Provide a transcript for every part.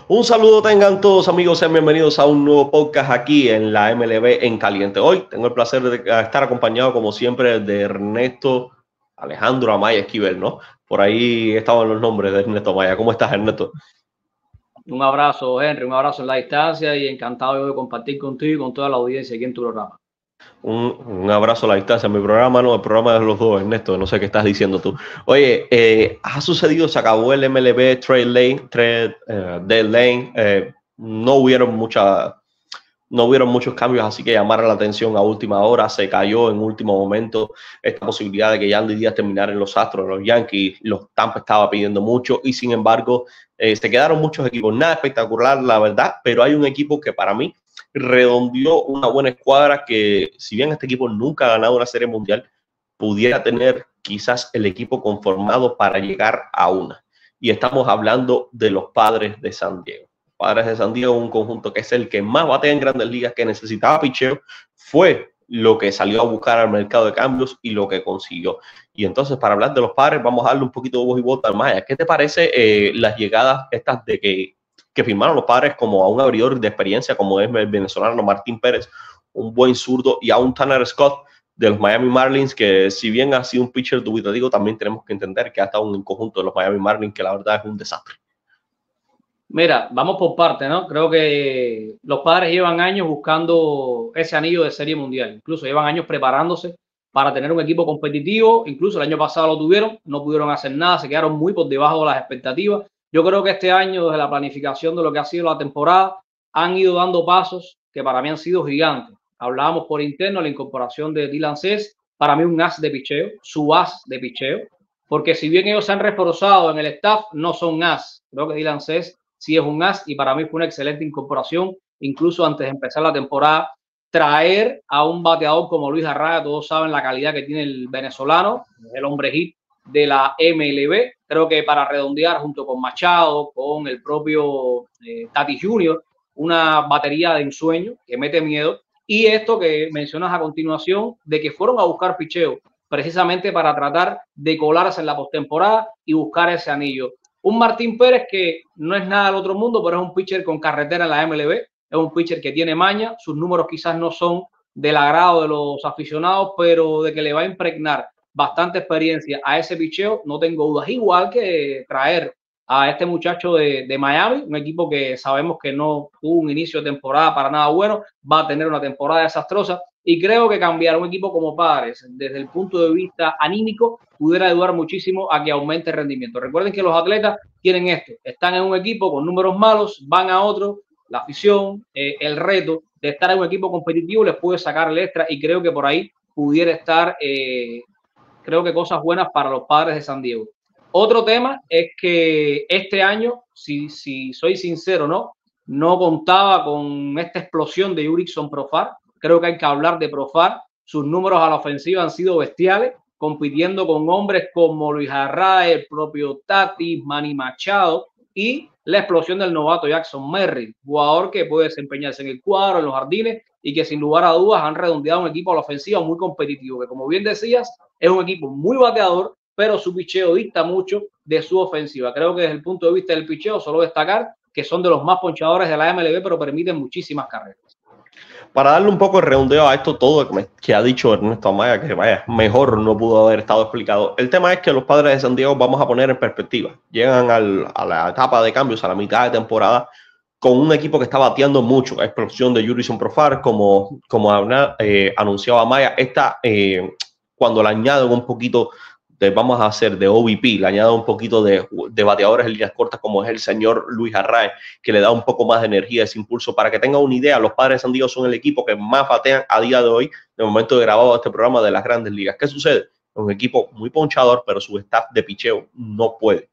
Un saludo tengan todos amigos, sean bienvenidos a un nuevo podcast aquí en la MLB en Caliente. Hoy tengo el placer de estar acompañado como siempre de Ernesto Alejandro Amaya Esquivel, ¿no? Por ahí estaban los nombres de Ernesto Amaya. ¿Cómo estás, Ernesto? Un abrazo, Henry, un abrazo en la distancia y encantado de compartir contigo y con toda la audiencia aquí en tu programa. Un abrazo a la distancia. Mi programa no, el programa de los dos, Ernesto, no sé qué estás diciendo tú. Oye, ha sucedido, se acabó el MLB Trade Deadline, no hubieron muchos cambios, así que llamar la atención a última hora. Se cayó en último momento esta posibilidad de que Yandy Díaz terminara en los Astros, en los Yankees. Los Tampa estaba pidiendo mucho y sin embargo se quedaron muchos equipos. Nada espectacular, la verdad, pero hay un equipo que para mí redondeó una buena escuadra que, si bien este equipo nunca ha ganado una serie mundial, pudiera tener quizás el equipo conformado para llegar a una. Y estamos hablando de los Padres de San Diego. Padres de San Diego, un conjunto que es el que más batea en Grandes Ligas, que necesitaba picheo, fue lo que salió a buscar al mercado de cambios y lo que consiguió. Y entonces, para hablar de los Padres, vamos a darle un poquito de voz y voto al Maya. ¿Qué te parece las llegadas estas de que firmaron los Padres como a un abridor de experiencia como es el venezolano Martín Pérez, un buen zurdo, y a un Tanner Scott de los Miami Marlins, que si bien ha sido un pitcher dubitativo, también tenemos que entender que ha estado un conjunto de los Miami Marlins que la verdad es un desastre? Mira, vamos por parte, ¿no? Creo que los Padres llevan años buscando ese anillo de Serie Mundial. Incluso llevan años preparándose para tener un equipo competitivo. Incluso el año pasado lo tuvieron, no pudieron hacer nada, se quedaron muy por debajo de las expectativas. Yo creo que este año, desde la planificación de lo que ha sido la temporada, han ido dando pasos que para mí han sido gigantes. Hablábamos por interno la incorporación de Dylan Cease, para mí un as de picheo, su as de picheo, porque si bien ellos se han reforzado en el staff, no son as. Creo que Dylan Cease sí es un as y para mí fue una excelente incorporación, incluso antes de empezar la temporada. Traer a un bateador como Luis Arraez, todos saben la calidad que tiene el venezolano, el hombre hit de la MLB. Creo que para redondear junto con Machado, con el propio Tati Jr., una batería de ensueño que mete miedo. Y esto que mencionas a continuación, de que fueron a buscar picheo precisamente para tratar de colarse en la postemporada y buscar ese anillo. Un Martín Pérez que no es nada del otro mundo, pero es un pitcher con carretera en la MLB, es un pitcher que tiene maña, sus números quizás no son del agrado de los aficionados, pero de que le va a impregnar bastante experiencia a ese picheo, no tengo dudas. Igual que traer a este muchacho de Miami, un equipo que sabemos que no tuvo un inicio de temporada para nada bueno, va a tener una temporada desastrosa, y creo que cambiar un equipo como Padres desde el punto de vista anímico pudiera ayudar muchísimo a que aumente el rendimiento. Recuerden que los atletas tienen esto, están en un equipo con números malos, van a otro, la afición, el reto de estar en un equipo competitivo les puede sacar el extra, y creo que por ahí pudiera estar, creo que cosas buenas para los Padres de San Diego. Otro tema es que este año, si soy sincero, no contaba con esta explosión de Jurickson Profar. Creo que hay que hablar de Profar. Sus números a la ofensiva han sido bestiales, compitiendo con hombres como Luis Arraez, el propio Tati, Manny Machado y la explosión del novato Jackson Merrill, jugador que puede desempeñarse en el cuadro, en los jardines, y que sin lugar a dudas han redondeado un equipo a la ofensiva muy competitivo, que como bien decías, es un equipo muy bateador, pero su picheo dicta mucho de su ofensiva. Creo que desde el punto de vista del picheo, solo destacar que son de los más ponchadores de la MLB, pero permiten muchísimas carreras. Para darle un poco de redondeo a esto todo que ha dicho Ernesto Amaya, que vaya, mejor no pudo haber estado explicado. El tema es que los Padres de San Diego, vamos a poner en perspectiva, llegan a la etapa de cambios, a la mitad de temporada, con un equipo que está bateando mucho. La explosión de Jurickson Profar, como anunciaba Amaya, cuando le añaden un poquito vamos a hacer de OVP, le añado un poquito de bateadores en líneas cortas como es el señor Luis Arraez, que le da un poco más de energía, ese impulso. Para que tengan una idea, los Padres de San Diego son el equipo que más batean a día de hoy, de momento de grabado este programa de las Grandes Ligas. ¿Qué sucede? Es un equipo muy ponchador, pero su staff de picheo no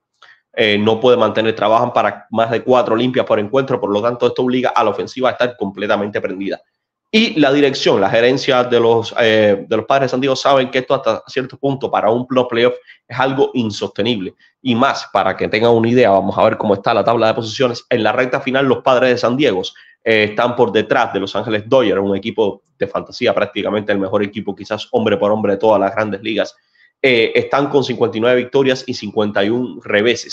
puede mantener, trabajan para más de 4 limpias por encuentro, por lo tanto esto obliga a la ofensiva a estar completamente prendida. Y la dirección, la gerencia de los Padres de San Diego saben que esto hasta cierto punto para un playoff es algo insostenible. Y más, para que tengan una idea, vamos a ver cómo está la tabla de posiciones. En la recta final, los Padres de San Diego están por detrás de Los Ángeles Dodgers, un equipo de fantasía, prácticamente el mejor equipo, quizás hombre por hombre de todas las Grandes Ligas. Están con 59 victorias y 51 reveses.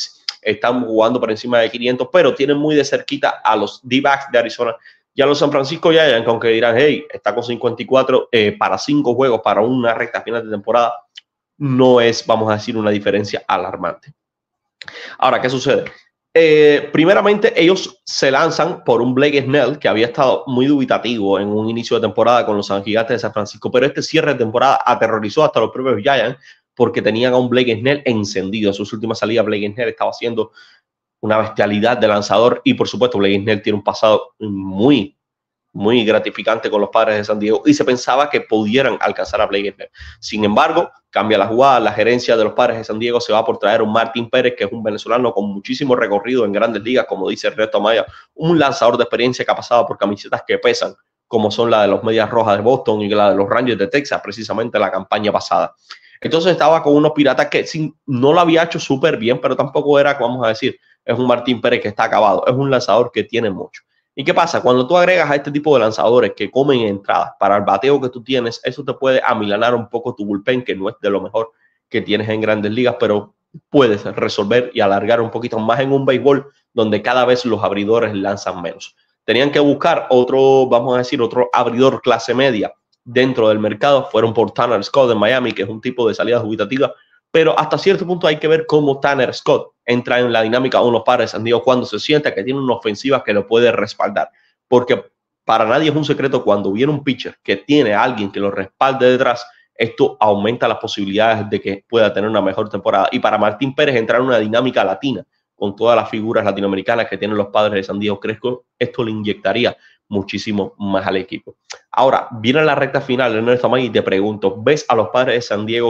están jugando por encima de 500, pero tienen muy de cerquita a los D-backs de Arizona y a los San Francisco Giants, aunque dirán, hey, está con 54 para 5 juegos para una recta final de temporada, no es, vamos a decir, una diferencia alarmante. Ahora, ¿qué sucede? Primeramente, ellos se lanzan por un Blake Snell que había estado muy dubitativo en un inicio de temporada con los Gigantes de San Francisco, pero este cierre de temporada aterrorizó hasta los propios Giants porque tenían a un Blake Snell encendido. En sus últimas salidas, Blake Snell estaba haciendo una bestialidad de lanzador y, por supuesto, Blake Snell tiene un pasado muy gratificante con los Padres de San Diego y se pensaba que pudieran alcanzar a Blake Snell. Sin embargo, cambia la jugada, la gerencia de los Padres de San Diego se va por traer a un Martín Pérez, que es un venezolano con muchísimo recorrido en grandes ligas, como dice Ernesto Amaya, un lanzador de experiencia que ha pasado por camisetas que pesan, como son la de los Medias Rojas de Boston y la de los Rangers de Texas, precisamente la campaña pasada. Entonces estaba con unos Piratas que no lo había hecho súper bien, pero tampoco era, vamos a decir, es un Martín Pérez que está acabado, es un lanzador que tiene mucho. ¿Y qué pasa? Cuando tú agregas a este tipo de lanzadores que comen entradas para el bateo que tú tienes, eso te puede amilanar un poco tu bullpen, que no es de lo mejor que tienes en grandes ligas, pero puedes resolver y alargar un poquito más en un béisbol donde cada vez los abridores lanzan menos. Tenían que buscar otro, vamos a decir, otro abridor clase media dentro del mercado. Fueron por Tanner Scott en Miami, que es un tipo de salida dubitativa, pero hasta cierto punto hay que ver cómo Tanner Scott entra en la dinámica de los Padres de San Diego cuando se sienta que tiene una ofensiva que lo puede respaldar. Porque para nadie es un secreto cuando viene un pitcher que tiene a alguien que lo respalde detrás, esto aumenta las posibilidades de que pueda tener una mejor temporada. Y para Martín Pérez entrar en una dinámica latina con todas las figuras latinoamericanas que tienen los Padres de San Diego, creo que esto le inyectaría muchísimo más al equipo. Ahora, viene la recta final, Ernesto Amaya, y te pregunto, ¿ves a los Padres de San Diego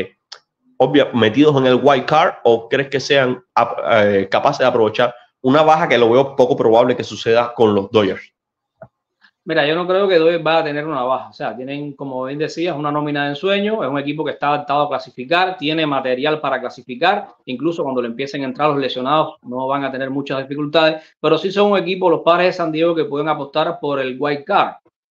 metidos en el wild card o crees que sean capaces de aprovechar una baja que lo veo poco probable que suceda con los Dodgers? Mira, yo no creo que Dodgers va a tener una baja. O sea, tienen, como bien decías, una nómina de ensueño. Es un equipo que está adaptado a clasificar, tiene material para clasificar. Incluso cuando le empiecen a entrar los lesionados, no van a tener muchas dificultades. Pero sí son un equipo, los Padres de San Diego, que pueden apostar por el wild card.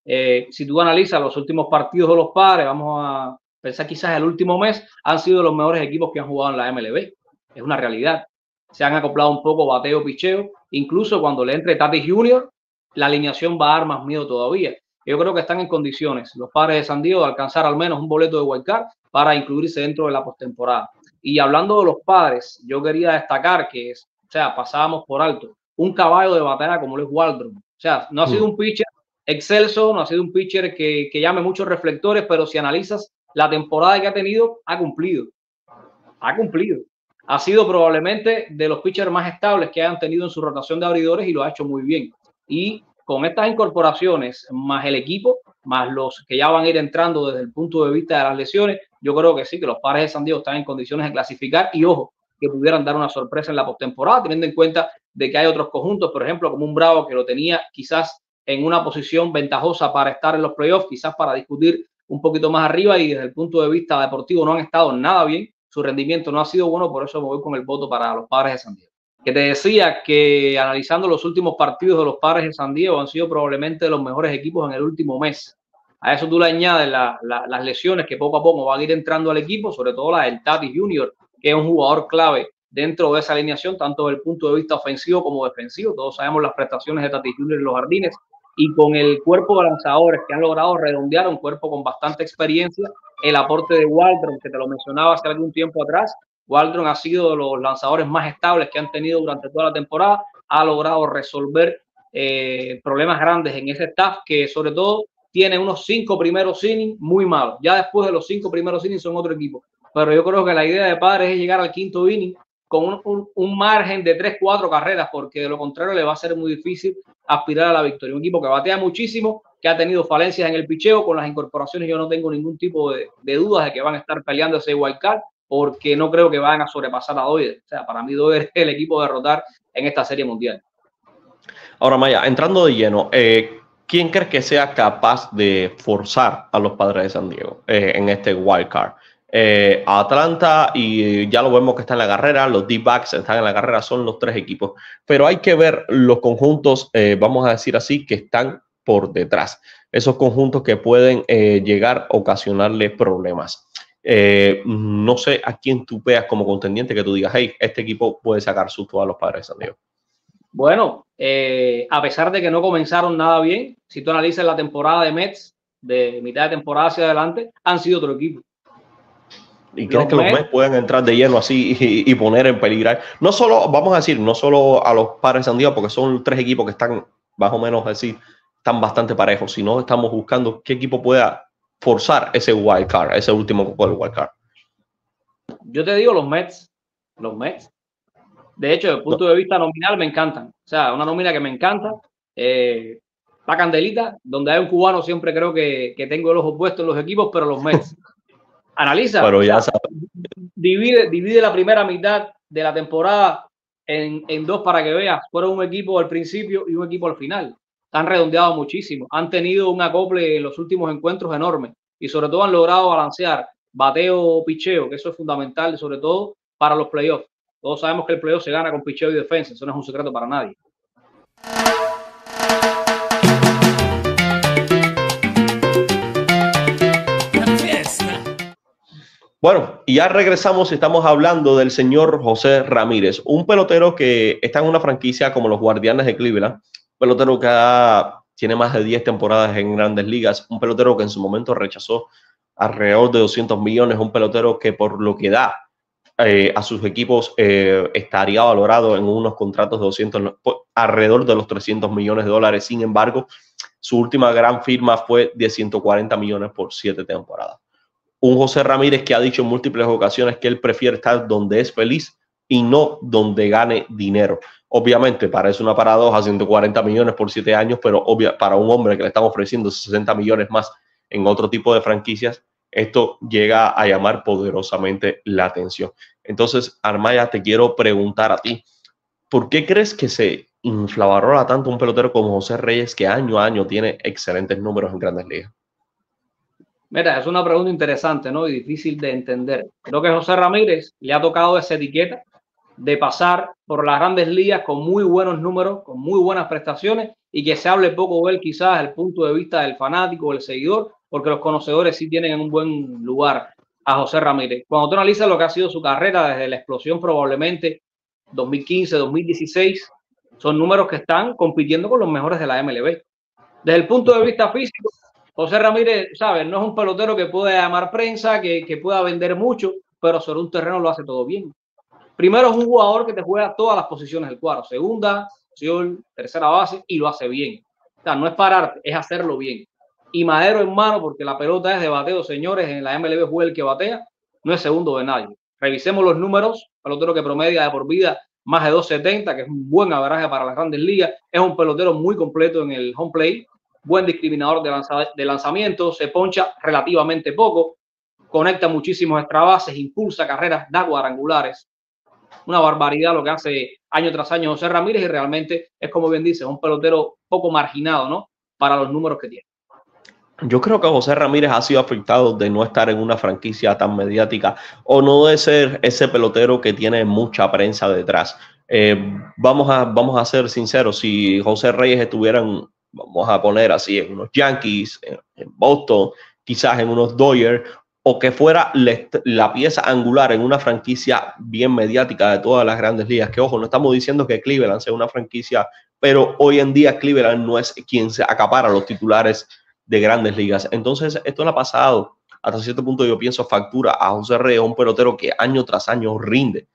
Si tú analizas los últimos partidos de los Padres, vamos a pensar quizás el último mes, han sido los mejores equipos que han jugado en la MLB. Es una realidad. Se han acoplado un poco bateo, picheo. Incluso cuando le entre Tatis Jr., la alineación va a dar más miedo todavía. Yo creo que están en condiciones los Padres de San Diego de alcanzar al menos un boleto de wild card para incluirse dentro de la postemporada. Y hablando de los Padres, yo quería destacar que, o sea, pasábamos por alto un caballo de batalla como lo es Waldron. O sea, no ha sido un pitcher excelso, no ha sido un pitcher que llame muchos reflectores, pero si analizas la temporada que ha tenido, ha cumplido. Ha cumplido. Ha sido probablemente de los pitchers más estables que hayan tenido en su rotación de abridores y lo ha hecho muy bien. Y con estas incorporaciones, más el equipo, más los que ya van a ir entrando desde el punto de vista de las lesiones, yo creo que sí, que los Padres de San Diego están en condiciones de clasificar y, ojo, que pudieran dar una sorpresa en la postemporada, teniendo en cuenta de que hay otros conjuntos, por ejemplo, como un Bravo que lo tenía quizás en una posición ventajosa para estar en los playoffs, quizás para discutir un poquito más arriba, y desde el punto de vista deportivo no han estado nada bien, su rendimiento no ha sido bueno, por eso me voy con el voto para los Padres de San Diego. Que te decía que analizando los últimos partidos de los Padres de San Diego han sido probablemente los mejores equipos en el último mes. A eso tú le añades las lesiones que poco a poco van a ir entrando al equipo, sobre todo la del Tatis Jr., que es un jugador clave dentro de esa alineación, tanto desde el punto de vista ofensivo como defensivo. Todos sabemos las prestaciones de Tatis Jr. en los jardines, y con el cuerpo de lanzadores que han logrado redondear, un cuerpo con bastante experiencia, el aporte de Waldron, que te lo mencionaba hace algún tiempo atrás. Waldron ha sido de los lanzadores más estables que han tenido durante toda la temporada, ha logrado resolver problemas grandes en ese staff, que sobre todo tiene unos 5 primeros innings muy malos. Ya después de los 5 primeros innings son otro equipo. Pero yo creo que la idea de Padres es llegar al 5º inning con un margen de 3-4 carreras, porque de lo contrario le va a ser muy difícil aspirar a la victoria. Un equipo que batea muchísimo, que ha tenido falencias en el picheo. Con las incorporaciones yo no tengo ningún tipo de dudas de que van a estar peleando ese wild card, porque no creo que van a sobrepasar a Dodgers. O sea, para mí Dodgers es el equipo a derrotar en esta serie mundial. Ahora, Maya, entrando de lleno, ¿quién crees que sea capaz de forzar a los Padres de San Diego en este wild card? Atlanta, y ya lo vemos que está en la carrera, los D-backs están en la carrera, son los 3 equipos, pero hay que ver los conjuntos, vamos a decir así, que están por detrás, esos conjuntos que pueden llegar a ocasionarle problemas. No sé a quién tú veas como contendiente que tú digas, hey, este equipo puede sacar susto a los Padres de San Diego. Bueno, a pesar de que no comenzaron nada bien, si tú analizas la temporada de Mets, de mitad de temporada hacia adelante, han sido otro equipo. ¿Y crees que los Mets pueden entrar de lleno así y poner en peligro? No solo, vamos a decir, no solo a los Padres de San Diego, porque son 3 equipos que están más o menos así, están bastante parejos, sino estamos buscando qué equipo pueda forzar ese wild card, ese último del wild card. Yo te digo los Mets. Los Mets. De hecho, desde el punto de vista nominal me encantan. O sea, una nómina que me encanta. La candelita, donde hay un cubano siempre creo que tengo el ojo puesto en los equipos, pero los Mets. Analiza. Pero ya divide la primera mitad de la temporada en 2 para que veas. Fueron un equipo al principio y un equipo al final. Han redondeado muchísimo. Han tenido un acople en los últimos encuentros enorme. Y sobre todo han logrado balancear bateo, picheo, que eso es fundamental, sobre todo para los playoffs. Todos sabemos que el playoff se gana con picheo y defensa. Eso no es un secreto para nadie. Bueno, y ya regresamos y estamos hablando del señor José Ramírez, un pelotero que está en una franquicia como los Guardianes de Cleveland, un pelotero que tiene más de 10 temporadas en Grandes Ligas, un pelotero que en su momento rechazó alrededor de 200 millones, un pelotero que por lo que da a sus equipos estaría valorado en unos contratos de 200, alrededor de los 300 millones de dólares. Sin embargo, su última gran firma fue de 140 millones por 7 temporadas. Un José Ramírez que ha dicho en múltiples ocasiones que él prefiere estar donde es feliz y no donde gane dinero. Obviamente parece una paradoja, 140 millones por 7 años, pero para un hombre que le están ofreciendo 60 millones más en otro tipo de franquicias, esto llega a llamar poderosamente la atención. Entonces, Armaya, te quiero preguntar a ti, ¿por qué crees que se infravalora tanto un pelotero como José Reyes, que año a año tiene excelentes números en Grandes Ligas? Mira, es una pregunta interesante, ¿no? Y difícil de entender. Creo que José Ramírez le ha tocado esa etiqueta de pasar por las Grandes Ligas con muy buenos números, con muy buenas prestaciones y que se hable poco de él quizás desde el punto de vista del fanático o del seguidor, porque los conocedores sí tienen en un buen lugar a José Ramírez. Cuando tú analizas lo que ha sido su carrera desde la explosión probablemente 2015, 2016, son números que están compitiendo con los mejores de la MLB. Desde el punto de vista físico, José Ramírez, ¿sabes? No es un pelotero que pueda llamar prensa, que pueda vender mucho, pero sobre un terreno lo hace todo bien. Primero es un jugador que te juega todas las posiciones del cuadro, segunda, posición, tercera base, y lo hace bien. O sea, no es pararte, es hacerlo bien. Y madero en mano, porque la pelota es de bateo, señores, en la MLB juega el que batea, no es segundo de nadie. Revisemos los números, pelotero que promedia de por vida más de 270, que es un buen averaje para las Grandes Ligas, es un pelotero muy completo en el home plate, buen discriminador de lanzamiento, se poncha relativamente poco, conecta muchísimos extra bases, impulsa carreras, da cuadrangulares. Una barbaridad lo que hace año tras año José Ramírez y realmente es, como bien dice, un pelotero poco marginado, ¿no? Para los números que tiene. Yo creo que José Ramírez ha sido afectado de no estar en una franquicia tan mediática o no de ser ese pelotero que tiene mucha prensa detrás. Vamos a ser sinceros, si José Reyes estuviera vamos a poner así, en unos Yankees, en Boston, quizás en unos Dodgers, o que fuera la pieza angular en una franquicia bien mediática de todas las Grandes Ligas, que ojo, no estamos diciendo que Cleveland sea una franquicia, pero hoy en día Cleveland no es quien se acapara los titulares de Grandes Ligas. Entonces, esto le ha pasado, hasta cierto punto yo pienso, factura a José Reyes, un pelotero que año tras año rinde,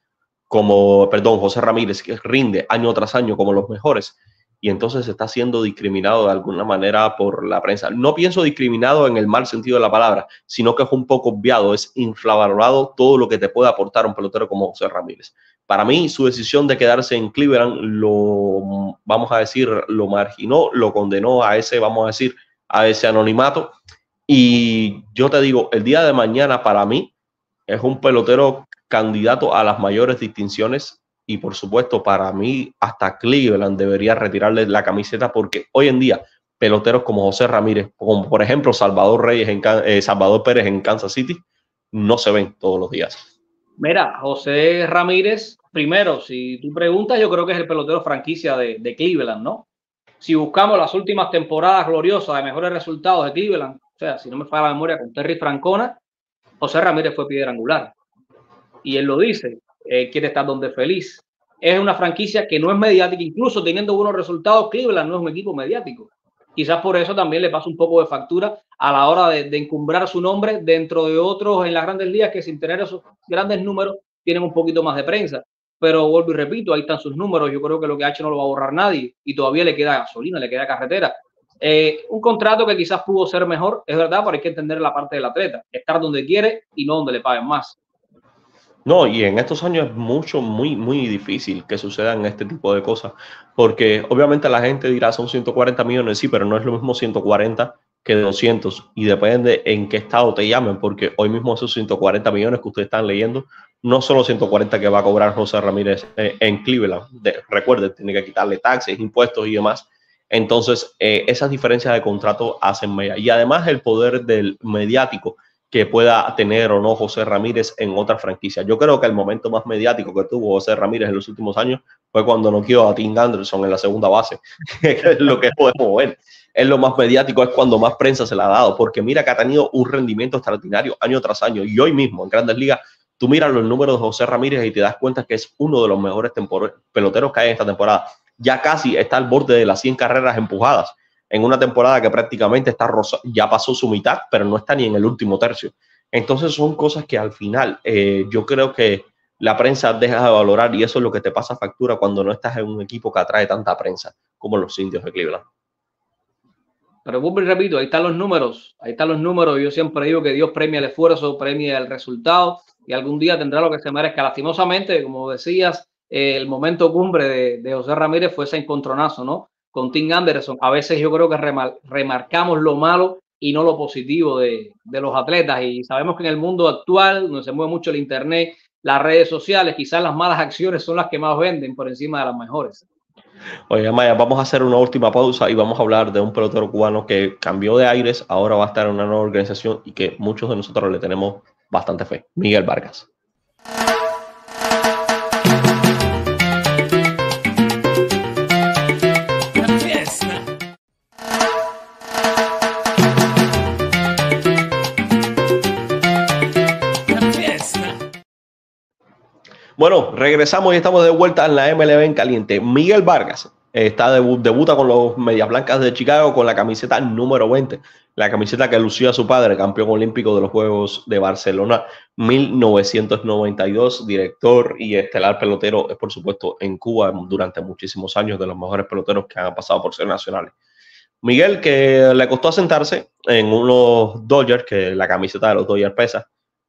José Ramírez, que rinde año tras año como los mejores, y entonces está siendo discriminado de alguna manera por la prensa. No pienso discriminado en el mal sentido de la palabra, sino que es un poco obviado, es infravalorado todo lo que te puede aportar un pelotero como José Ramírez. Para mí, su decisión de quedarse en Cleveland vamos a decir, lo marginó, lo condenó a ese anonimato. Y yo te digo, el día de mañana para mí es un pelotero candidato a las mayores distinciones y por supuesto para mí hasta Cleveland debería retirarle la camiseta, porque hoy en día peloteros como José Ramírez, como por ejemplo Salvador Pérez en Kansas City, no se ven todos los días. Mira, José Ramírez, primero, si tú preguntas, yo creo que es el pelotero franquicia de Cleveland, ¿no? Si buscamos las últimas temporadas gloriosas de mejores resultados de Cleveland, o sea, si no me falla la memoria, con Terry Francona, José Ramírez fue piedra angular. Y él lo dice, quiere estar donde es feliz. Es una franquicia que no es mediática, incluso teniendo buenos resultados, Cleveland no es un equipo mediático. Quizás por eso también le pasa un poco de factura a la hora de encumbrar su nombre dentro de otros en las grandes ligas que sin tener esos grandes números tienen un poquito más de prensa. Pero vuelvo y repito, ahí están sus números. Yo creo que lo que ha hecho no lo va a borrar nadie y todavía le queda gasolina, le queda carretera. Un contrato que quizás pudo ser mejor, es verdad, pero hay que entender la parte del atleta, estar donde quiere y no donde le paguen más. No, y en estos años es muy difícil que sucedan este tipo de cosas, porque obviamente la gente dirá son 140 millones, sí, pero no es lo mismo 140 que 200, y depende en qué estado te llamen, porque hoy mismo esos 140 millones que ustedes están leyendo, no son los 140 que va a cobrar José Ramírez en Cleveland. Recuerden, tiene que quitarle taxes, impuestos y demás. Entonces, esas diferencias de contrato hacen mella. Y además el poder del mediático que pueda tener o no José Ramírez en otra franquicia. Yo creo que el momento más mediático que tuvo José Ramírez en los últimos años fue cuando noqueó a Tim Anderson en la segunda base, que es lo que podemos ver. Es lo más mediático, es cuando más prensa se le ha dado, porque mira que ha tenido un rendimiento extraordinario año tras año, y hoy mismo en Grandes Ligas, tú miras los números de José Ramírez y te das cuenta que es uno de los mejores peloteros que hay en esta temporada. Ya casi está al borde de las 100 carreras empujadas en una temporada que prácticamente está ya pasó su mitad, pero no está ni en el último tercio. Entonces son cosas que al final yo creo que la prensa deja de valorar, y eso es lo que te pasa factura cuando no estás en un equipo que atrae tanta prensa como los Indios de Cleveland. Pero vuelvo y repito, ahí están los números, ahí están los números. Yo siempre digo que Dios premia el esfuerzo, premia el resultado, y algún día tendrá lo que se merezca. Lastimosamente, como decías, el momento cumbre de José Ramírez fue ese encontronazo, ¿no? Con Tim Anderson. A veces yo creo que remarcamos lo malo y no lo positivo de los atletas, y sabemos que en el mundo actual, donde se mueve mucho el internet, las redes sociales, quizás las malas acciones son las que más venden por encima de las mejores. Oye, Maya, vamos a hacer una última pausa y vamos a hablar de un pelotero cubano que cambió de aires, ahora va a estar en una nueva organización y que muchos de nosotros le tenemos bastante fe. Miguel Vargas. Bueno, regresamos y estamos de vuelta en la MLB en caliente. Miguel Vargas debuta con los Medias Blancas de Chicago con la camiseta número 20, la camiseta que lucía su padre, campeón olímpico de los Juegos de Barcelona 1992, director y estelar pelotero, por supuesto, en Cuba durante muchísimos años, de los mejores peloteros que han pasado por ser nacionales. Miguel, que le costó asentarse en unos Dodgers, que la camiseta de los Dodgers pesa.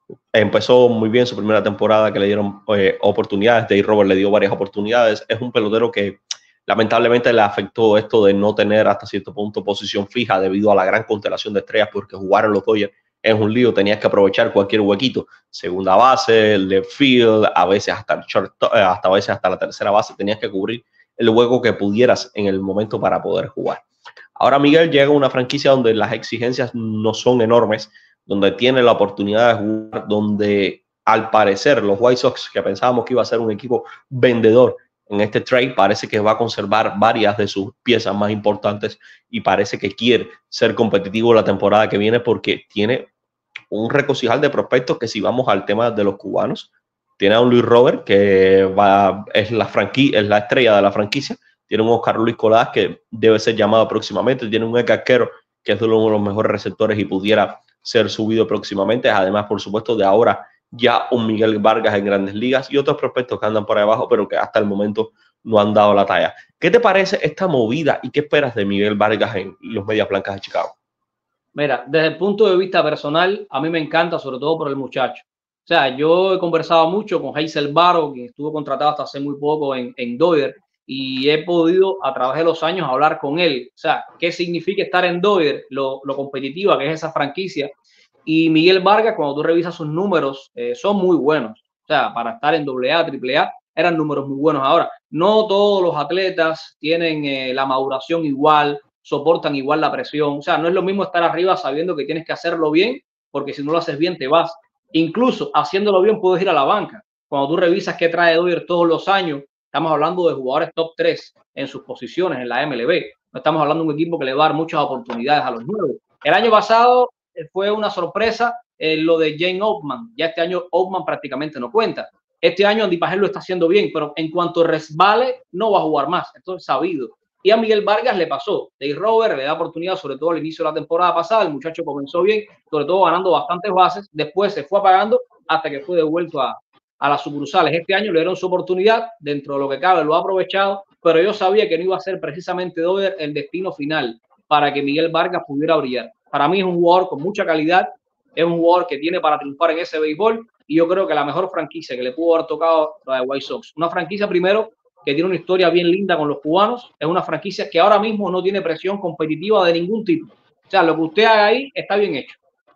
Empezó muy bien su primera temporada, que le dieron oportunidades. Dave Roberts le dio varias oportunidades. Es un pelotero que lamentablemente le afectó esto de no tener hasta cierto punto posición fija debido a la gran constelación de estrellas, porque jugar en los Dodgers es un lío. Tenías que aprovechar cualquier huequito, segunda base, left field, a veces hasta el short, a veces hasta la tercera base. Tenías que cubrir el hueco que pudieras en el momento para poder jugar. Ahora Miguel llega a una franquicia donde las exigencias no son enormes, donde tiene la oportunidad de jugar, donde al parecer los White Sox, que pensábamos que iba a ser un equipo vendedor en este trade, parece que va a conservar varias de sus piezas más importantes y parece que quiere ser competitivo la temporada que viene, porque tiene un recocijal de prospectos que, si vamos al tema de los cubanos, tiene a un Luis Robert que es la estrella de la franquicia, tiene un Oscar Luis Colás que debe ser llamado próximamente, tiene un Edgar Quero que es uno de los mejores receptores y pudiera ser subido próximamente, además por supuesto de ahora ya un Miguel Vargas en Grandes Ligas y otros prospectos que andan por ahí abajo pero que hasta el momento no han dado la talla. ¿Qué te parece esta movida y qué esperas de Miguel Vargas en los Medias Blancas de Chicago? Mira, desde el punto de vista personal, a mí me encanta, sobre todo por el muchacho. O sea, yo he conversado mucho con Hazel Barrow, quien estuvo contratado hasta hace muy poco en Dodgers, y he podido a través de los años hablar con él. O sea, qué significa estar en Dodgers, lo competitiva que es esa franquicia. Y Miguel Vargas, cuando tú revisas sus números, son muy buenos. O sea, para estar en AA, AAA, eran números muy buenos. Ahora, no todos los atletas tienen la maduración igual, soportan igual la presión. O sea, no es lo mismo estar arriba sabiendo que tienes que hacerlo bien, porque si no lo haces bien te vas. Incluso haciéndolo bien puedes ir a la banca. Cuando tú revisas qué trae Dodgers todos los años, estamos hablando de jugadores top 3 en sus posiciones en la MLB. No estamos hablando de un equipo que le va a dar muchas oportunidades a los nuevos. El año pasado fue una sorpresa lo de Jane Oldman. Ya este año Oldman prácticamente no cuenta. Este año Andy Pagel lo está haciendo bien, pero en cuanto resbale, no va a jugar más. Esto es sabido. Y a Miguel Vargas le pasó. Dave Roberts le da oportunidad, sobre todo al inicio de la temporada pasada. El muchacho comenzó bien, sobre todo ganando bastantes bases. Después se fue apagando hasta que fue devuelto a las sucursales. Este año le dieron su oportunidad, dentro de lo que cabe lo ha aprovechado, pero yo sabía que no iba a ser precisamente Dover el destino final para que Miguel Vargas pudiera brillar. Para mí es un jugador con mucha calidad, es un jugador que tiene para triunfar en ese béisbol, y yo creo que la mejor franquicia que le pudo haber tocado la de White Sox. Una franquicia, primero, que tiene una historia bien linda con los cubanos, es una franquicia que ahora mismo no tiene presión competitiva de ningún tipo. O sea, lo que usted haga ahí está bien hecho.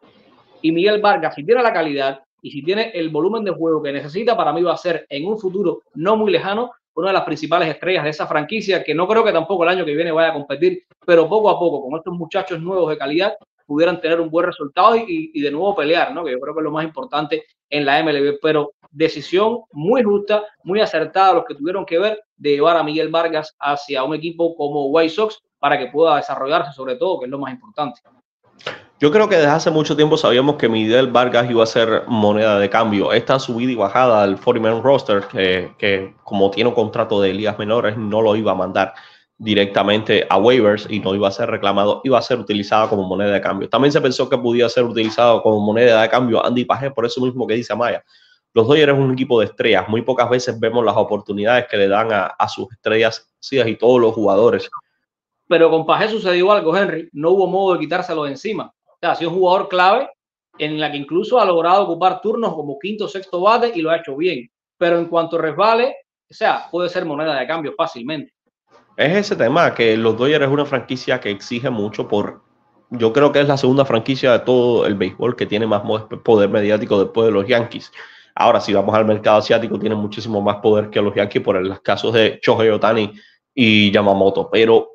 Y Miguel Vargas, si tiene la calidad y si tiene el volumen de juego que necesita, para mí va a ser en un futuro no muy lejano una de las principales estrellas de esa franquicia, que no creo que tampoco el año que viene vaya a competir, pero poco a poco, con estos muchachos nuevos de calidad, pudieran tener un buen resultado y de nuevo pelear, ¿no? Que yo creo que es lo más importante en la MLB. Pero decisión muy justa, muy acertada los que tuvieron que ver de llevar a Miguel Vargas hacia un equipo como White Sox para que pueda desarrollarse, sobre todo, que es lo más importante. Yo creo que desde hace mucho tiempo sabíamos que Miguel Vargas iba a ser moneda de cambio. Esta subida y bajada al 40-man roster, que como tiene un contrato de ligas menores, no lo iba a mandar directamente a waivers y no iba a ser reclamado, iba a ser utilizado como moneda de cambio. También se pensó que podía ser utilizado como moneda de cambio Andy Pagel, por eso mismo que dice Amaya. Los Dodgers es un equipo de estrellas. Muy pocas veces vemos las oportunidades que le dan a sus estrellas y todos los jugadores. Pero con Pagel sucedió algo, Henry. No hubo modo de quitárselo de encima. O sea, ha sido un jugador clave en la que incluso ha logrado ocupar turnos como quinto o sexto bate y lo ha hecho bien. Pero en cuanto resbale, o sea, puede ser moneda de cambio fácilmente. Es ese tema, que los Dodgers es una franquicia que exige mucho yo creo que es la segunda franquicia de todo el béisbol que tiene más poder mediático después de los Yankees. Ahora, si vamos al mercado asiático, tiene muchísimo más poder que los Yankees por los casos de Shohei Ohtani y Yamamoto, pero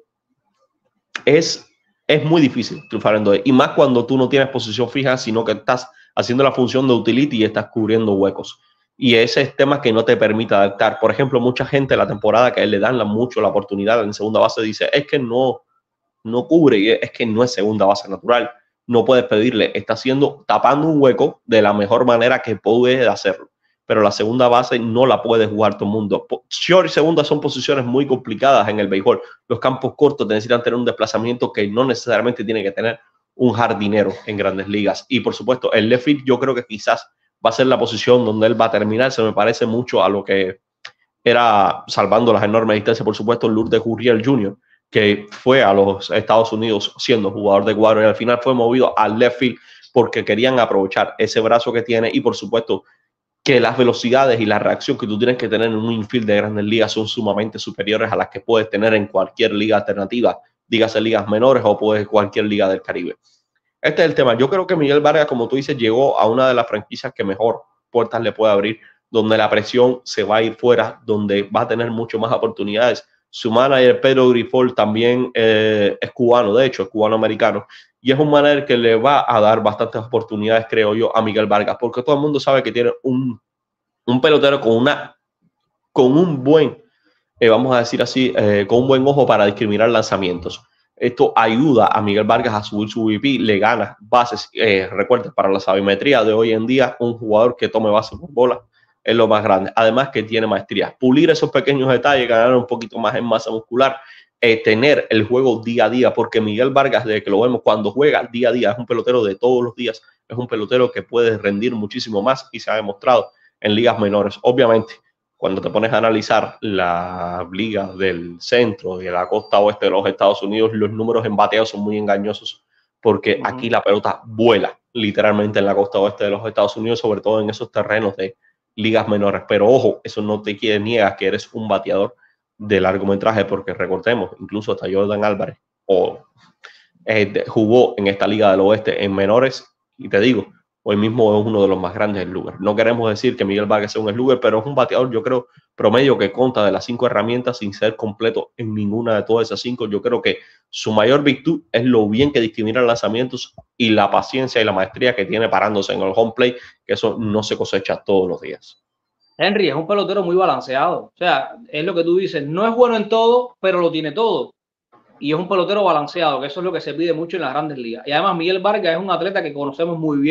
es muy difícil triunfar en Dodgers, y más cuando tú no tienes posición fija, sino que estás haciendo la función de utility y estás cubriendo huecos. Y ese es tema que no te permite adaptar. Por ejemplo, mucha gente la temporada que le dan mucho la oportunidad en segunda base dice, es que no cubre, y es que no es segunda base natural. No puedes pedirle, está tapando un hueco de la mejor manera que puede hacerlo. Pero la segunda base no la puede jugar todo el mundo. Short y segunda son posiciones muy complicadas en el béisbol. Los campos cortos necesitan tener un desplazamiento que no necesariamente tiene que tener un jardinero en grandes ligas. Y por supuesto, el left field yo creo que quizás va a ser la posición donde él va a terminar. Se me parece mucho a lo que era, salvando las enormes distancias, por supuesto, Lourdes Gurriel Jr., que fue a los Estados Unidos siendo jugador de cuadro y al final fue movido al left field porque querían aprovechar ese brazo que tiene, y por supuesto que las velocidades y la reacción que tú tienes que tener en un infield de grandes ligas son sumamente superiores a las que puedes tener en cualquier liga alternativa, dígase ligas menores o puedes cualquier liga del Caribe. Este es el tema. Yo creo que Miguel Vargas, como tú dices, llegó a una de las franquicias que mejor puertas le puede abrir, donde la presión se va a ir fuera, donde va a tener mucho más oportunidades. Su manager, Pedro Grifol, también es cubano, de hecho, es cubano-americano, y es un manager que le va a dar bastantes oportunidades, creo yo, a Miguel Vargas, porque todo el mundo sabe que tiene un pelotero con un buen, vamos a decir así, con un buen ojo para discriminar lanzamientos. Esto ayuda a Miguel Vargas a subir su VP, le gana bases. Recuerden, para la sabimetría de hoy en día, un jugador que tome bases por bola es lo más grande. Además que tiene maestría. Pulir esos pequeños detalles, ganar un poquito más en masa muscular, tener el juego día a día, porque Miguel Vargas, desde que lo vemos cuando juega día a día, es un pelotero de todos los días, es un pelotero que puede rendir muchísimo más y se ha demostrado en ligas menores. Obviamente, cuando te pones a analizar la liga del centro y de la costa oeste de los Estados Unidos, los números en bateo son muy engañosos, porque aquí la pelota vuela literalmente en la costa oeste de los Estados Unidos, sobre todo en esos terrenos de ligas menores. Pero ojo, eso no te niega que eres un bateador de largometraje, porque recordemos, incluso hasta Jordan Álvarez jugó en esta liga del oeste en menores, y te digo, hoy mismo es uno de los más grandes sluggers. No queremos decir que Miguel Vargas sea un slugger, pero es un bateador, yo creo, promedio, que conta de las 5 herramientas sin ser completo en ninguna de todas esas 5. Yo creo que su mayor virtud es lo bien que discrimina lanzamientos y la paciencia y la maestría que tiene parándose en el home plate, que eso no se cosecha todos los días. Henry es un pelotero muy balanceado. O sea, es lo que tú dices, no es bueno en todo, pero lo tiene todo. Y es un pelotero balanceado, que eso es lo que se pide mucho en las grandes ligas. Y además Miguel Vargas es un atleta que conocemos muy bien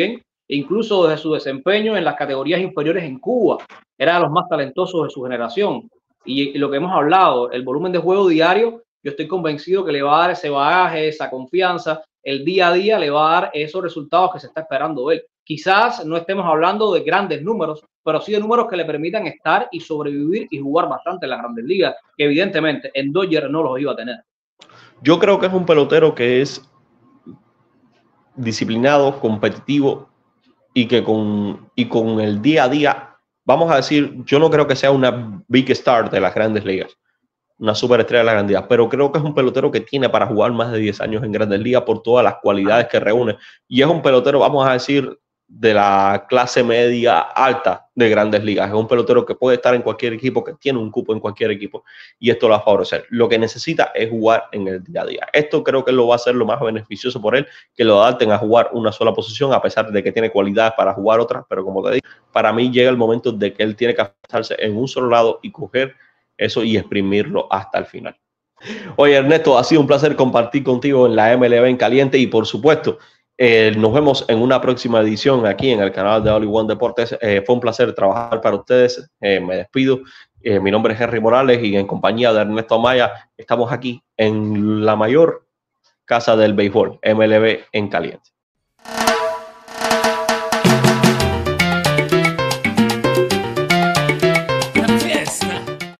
incluso desde su desempeño en las categorías inferiores en Cuba, era de los más talentosos de su generación. Y lo que hemos hablado, el volumen de juego diario, yo estoy convencido que le va a dar ese bagaje, esa confianza, el día a día le va a dar esos resultados que se está esperando de él. Quizás no estemos hablando de grandes números, pero sí de números que le permitan estar y sobrevivir y jugar bastante en las grandes ligas, que evidentemente en Dodgers no los iba a tener. Yo creo que es un pelotero que es disciplinado, competitivo y que con el día a día, vamos a decir, yo no creo que sea una big star de las grandes ligas, una superestrella de las grandes ligas, pero creo que es un pelotero que tiene para jugar más de 10 años en grandes ligas por todas las cualidades que reúne. Y es un pelotero, vamos a decir, de la clase media alta de grandes ligas. Es un pelotero que puede estar en cualquier equipo, que tiene un cupo en cualquier equipo, y esto lo va a favorecer. Lo que necesita es jugar en el día a día. Esto creo que lo va a hacer lo más beneficioso por él, que lo adapten a jugar una sola posición, a pesar de que tiene cualidades para jugar otras, pero como te digo, para mí llega el momento de que él tiene que ajustarse en un solo lado y coger eso y exprimirlo hasta el final. Oye, Ernesto, ha sido un placer compartir contigo en la MLB en Caliente y por supuesto, nos vemos en una próxima edición aquí en el canal de All in One Deportes. Fue un placer trabajar para ustedes. Me despido. Mi nombre es Henry Morales y en compañía de Ernesto Amaya estamos aquí en la mayor casa del béisbol, MLB en Caliente.